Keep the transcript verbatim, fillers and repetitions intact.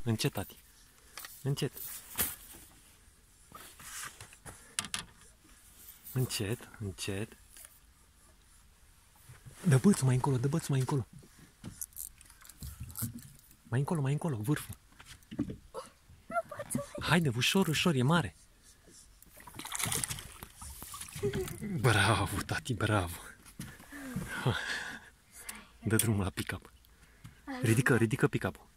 Încet, tati. Încet. Încet, încet. Dă bățul mai încolo, dă bățul mai încolo. Mai încolo, mai încolo, vârful. Haide, ușor, ușor, e mare. Bravo, tati, bravo. Dă drumul la pick-up. Ridică, ridică pick-up-ul.